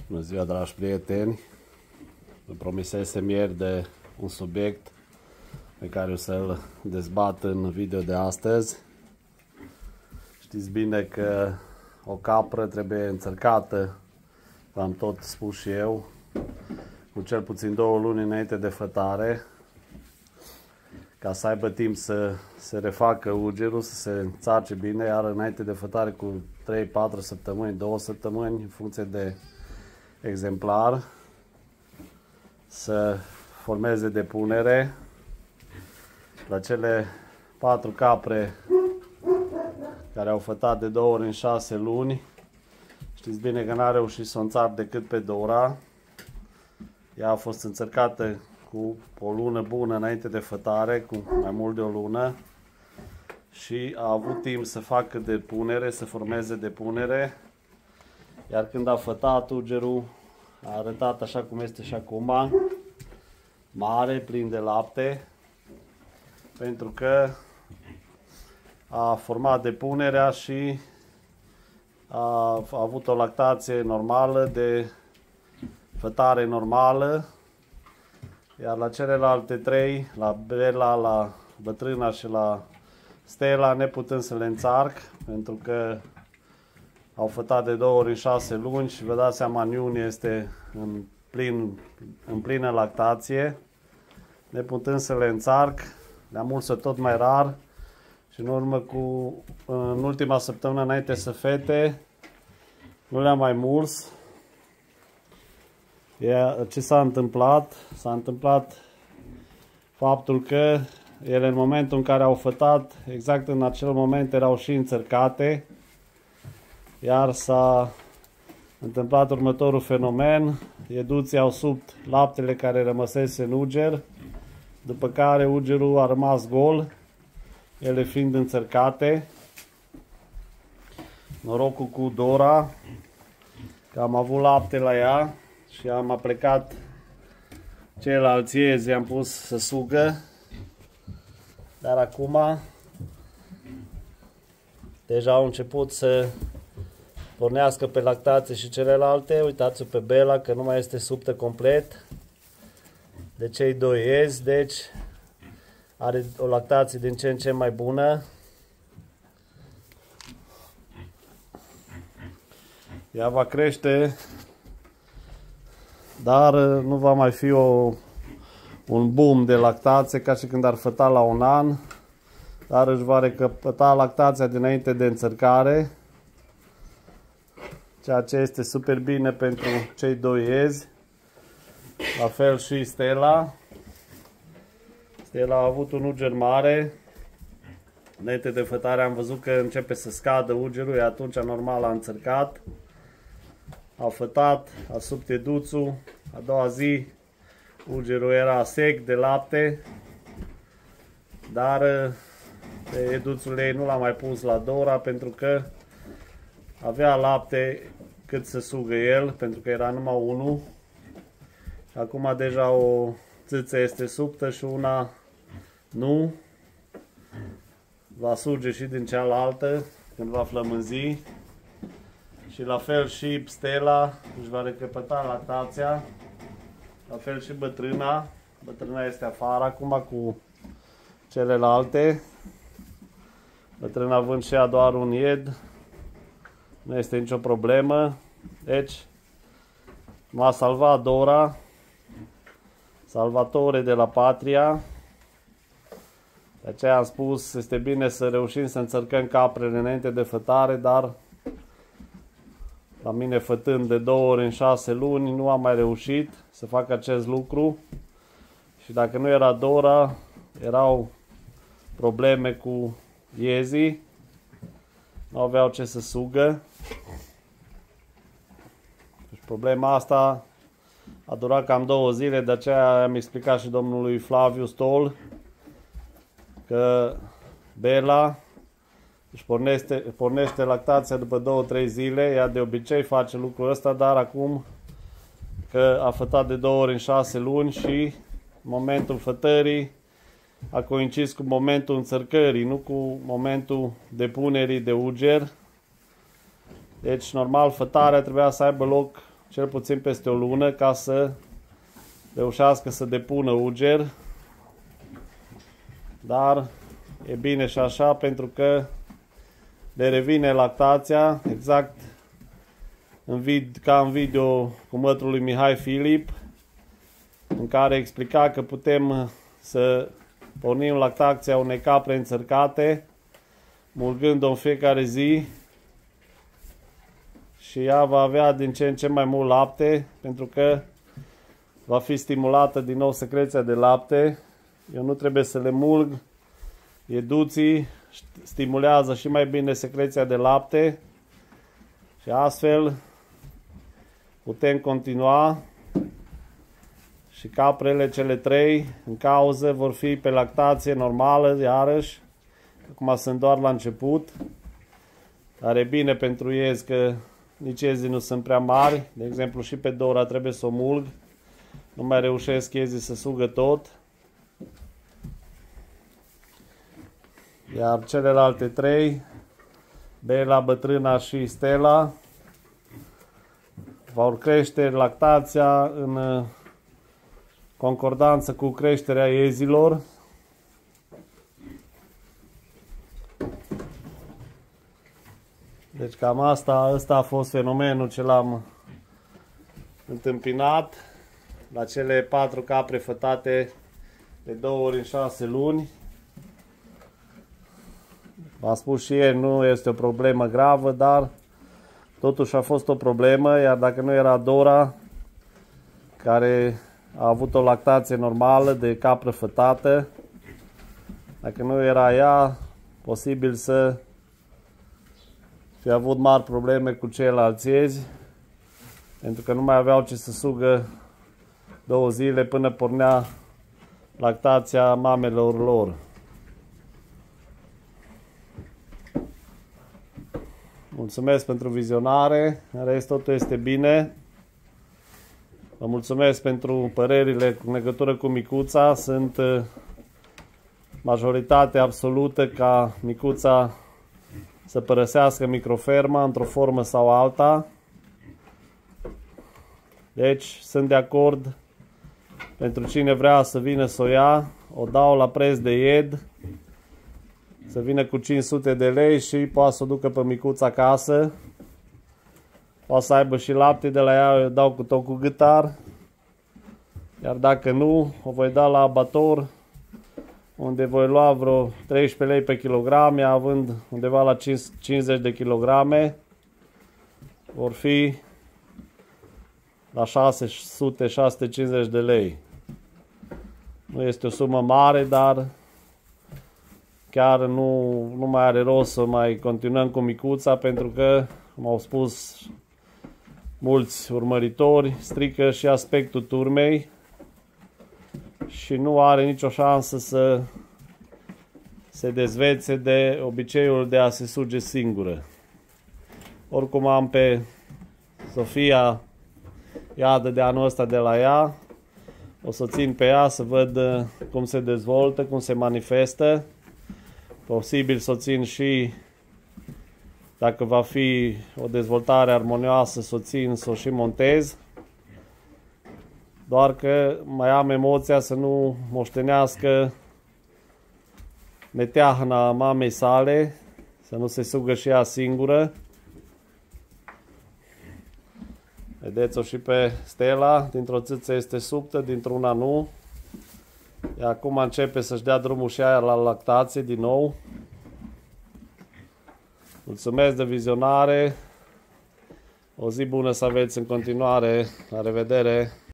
Bună ziua, dragi prieteni! Vă promisesem ieri de un subiect pe care o să-l dezbat în video de astăzi. Știți bine că o capră trebuie înțărcată, v-am tot spus și eu, cu cel puțin 2 luni înainte de fătare, ca să aibă timp să se refacă ugerul, să se înțarce bine, iar înainte de fătare cu 3-4 săptămâni, 2 săptămâni, în funcție de exemplar, să formeze depunere. La cele 4 capre care au fătat de 2 ori în 6 luni, știți bine că n-a reușit să o înțarc decât pe Dora. Ea a fost înțărcată cu o lună bună înainte de fătare, cu mai mult de o lună, și a avut timp să facă depunere, să formeze depunere. Iar când a fătat, ugerul a arătat așa cum este și acum, mare, plin de lapte, pentru că a format depunerea și a avut o lactație normală, de fătare normală. Iar la celelalte 3, la Bela, la Bătrâna și la Stella, neputând să le înțarc, pentru că au fătat de 2 ori în 6 luni și vă dați seama, în iunie este în plină lactație. Neputând să le înțarc, le-am mulsă tot mai rar și în ultima săptămână înainte să fete, nu le-am mai muls. Ce s-a întâmplat? S-a întâmplat faptul că ele, în momentul în care au fătat, exact în acel moment erau și înțărcate. Iar s-a întâmplat următorul fenomen: eduții au subt laptele care rămăsese în uger, după care ugerul a rămas gol, ele fiind înțărcate. Norocul cu Dora că am avut lapte la ea și am aplecat ceilalți iezi, i-am pus să sugă, dar acum deja au început să pornească pe lactație și celelalte. Uitați-o pe Bela că nu mai este suptă complet de cei 2 iezi, deci are o lactație din ce în ce mai bună. Ea va crește, dar nu va mai fi un boom de lactație ca și când ar făta la 1 an, dar își va recăpăta lactația dinainte de înțărcare, ceea ce este super bine pentru cei 2 iezi. La fel și Stella. Stella a avut un uger mare. Înainte de fătare am văzut că începe să scadă ugerul, atunci normal a înțărcat. A fătat, a subt eduțul. A doua zi ugerul era sec de lapte, dar eduțul ei nu l-a mai pus la Dora pentru că avea lapte cât să sugă el, pentru că era numai unul. Acum deja o țâță este subtă și una nu. Va suge și din cealaltă când va flămânzi. Și la fel și Stella își va recăpăta lactația. La fel și Bătrâna. Bătrâna este afară acum cu celelalte. Bătrâna având și ea doar un ied, nu este nicio problemă. Deci m-a salvat Dora, salvatore de la patria. De aceea am spus, este bine să reușim să înțărcăm caprele înainte de fătare, dar la mine, fătând de 2 ori în 6 luni, nu am mai reușit să fac acest lucru. Și dacă nu era Dora, erau probleme cu iezii, nu aveau ce să sugă. Deci problema asta a durat cam 2 zile, de aceea am explicat și domnului Flaviu Stol că Bela își pornește lactația după 2-3 zile. Ea de obicei face lucrul ăsta, dar acum că a fătat de 2 ori în 6 luni și momentul fătării a coincis cu momentul înțărcării, nu cu momentul depunerii de uger. Deci normal fătarea trebuia să aibă loc cel puțin peste o lună ca să reușească să depună uger. Dar e bine și așa pentru că le revine lactația exact ca în video cu mătrul lui Mihai Filip, în care explica că putem să pornim lactația unei capre înțărcate, mulgând-o în fiecare zi, și ea va avea din ce în ce mai mult lapte, pentru că va fi stimulată din nou secreția de lapte. Eu nu trebuie să le mulg, eduții stimulează și mai bine secreția de lapte și astfel putem continua și caprele cele 3 în cauză vor fi pe lactație normală iarăși. Acum sunt doar la început, dar e bine pentru iezi că nici iezii nu sunt prea mari. De exemplu, și pe Dora trebuie să o mulg, nu mai reușesc iezii să sugă tot. Iar celelalte 3, Bela, Bătrâna și Stella, vor crește lactația în concordanță cu creșterea iezilor. Deci cam ăsta a fost fenomenul ce l-am întâmpinat la cele 4 capre fătate de 2 ori în 6 luni. V-am spus și ieri, nu este o problemă gravă, dar totuși a fost o problemă, iar dacă nu era Dora, care a avut o lactație normală de capră fătată, dacă nu era ea, posibil să fi avut mari probleme cu ceilalți iezi, pentru că nu mai aveau ce să sugă 2 zile până pornea lactația mamelor lor. Mulțumesc pentru vizionare, în rest totul este bine. Vă mulțumesc pentru părerile în legătură cu micuța. Sunt majoritate absolută ca micuța să părăsească microferma într-o formă sau alta. Deci sunt de acord, pentru cine vrea să vină să o ia, o dau la preț de ied, să vină cu 500 de lei și poate să o ducă pe micuța acasă. Poate să aibă și lapte de la ea, eu dau cu tot cu gâtar. Iar dacă nu, o voi da la abator, unde voi lua vreo 13 lei pe kilogram, având undeva la 50 de kilograme, vor fi la 600-650 de lei. Nu este o sumă mare, dar chiar nu mai are rost să mai continuăm cu micuța, pentru că, cum au spus mulți urmăritori, strică și aspectul turmei și nu are nicio șansă să se dezvețe de obiceiul de a se suge singură. Oricum am pe Sofia iadă de anul ăsta de la ea, o să țin pe ea să văd cum se dezvoltă, cum se manifestă. Posibil să o țin și, dacă va fi o dezvoltare armonioasă, să o țin, să o și montez. Doar că mai am emoția să nu moștenească meteahna mamei sale, să nu se sugă și ea singură. Vedeți-o și pe Stella, dintr-o țâță este subtă, dintr-una nu. Iar acum începe să-și dea drumul și aia la lactație din nou. Mulțumesc de vizionare. O zi bună să aveți în continuare. La revedere!